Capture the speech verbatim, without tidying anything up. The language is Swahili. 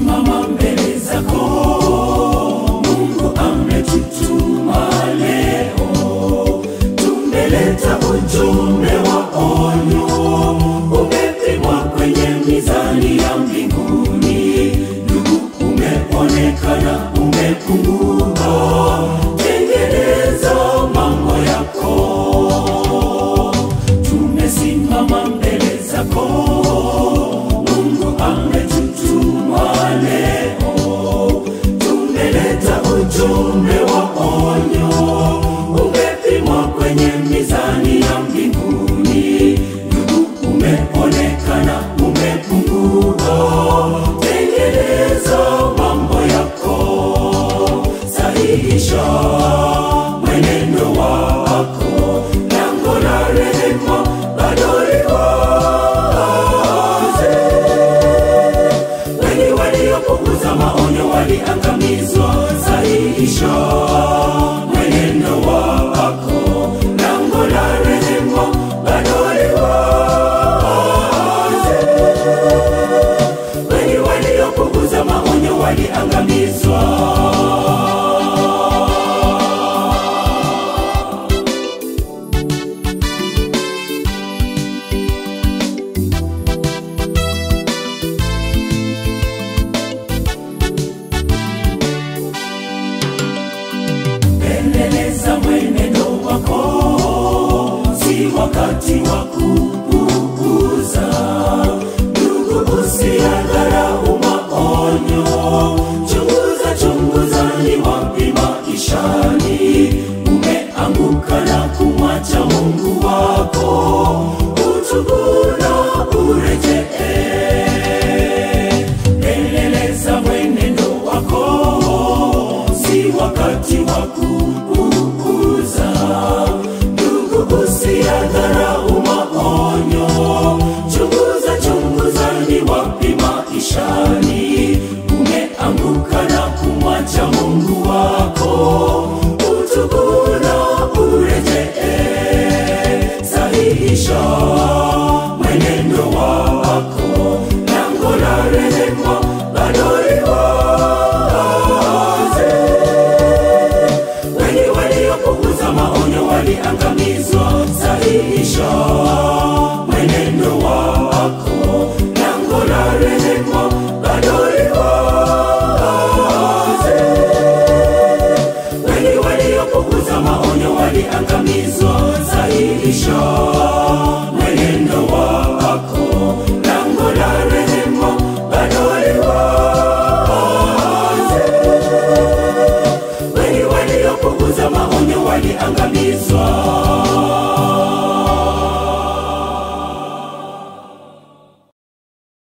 tumesimama mbele zako, Mungu ametutuma leo. Tumeleta ujumbe wa onyo, umepimwa kwenye mizani ya mbinguni. Ndugu, umeonekana umepungua, tengeneza mambo yako. Tumesimama mbele zako, Mungu ametutuma leo. Tumeleta ujumbe wa onyo, umepimwa kwenye mizani ya mbinguni. Ndugu, umeonekana umepungua, tengeneza mambo yako. Sahihisha mwenendo wako, lango la rehema bado li wazi. Wengi waliopuuza maonyo waliangamizwa. Sahihisha mwenendo wako, lango la rehema bado li wazi. Wengi waliopuuza maonyo waliangamizwa. Endeleza mwenendo wako, si wakati wa kupuuza. Ndugu, usiyadharau maonyo. Chunguza, chunguza ni wapi maishani umeanguka na kumwacha Mungu wako. Utubu na urejee. Endeleza mwenendo wako, si wakati wa kupuuza. Ndugu, usiyadharau maonyo. Chunguza, chunguza ni wapi maishani umeanguka na kumwacha Mungu wako. Utubu na urejee. Sahihisha mwenendo wako, lango la rehema bado li wazi. Wengi waliopuuza maonyo waliangamizwa. Sahihisha mwenendo wako, lango la rehema bado li wazi. Wengi waliopuuza maonyo waliangamizwa. Sahihisha mwenendo wako, lango la rehema bado li wazi. Wengi waliopuuza maonyo waliangamizwa.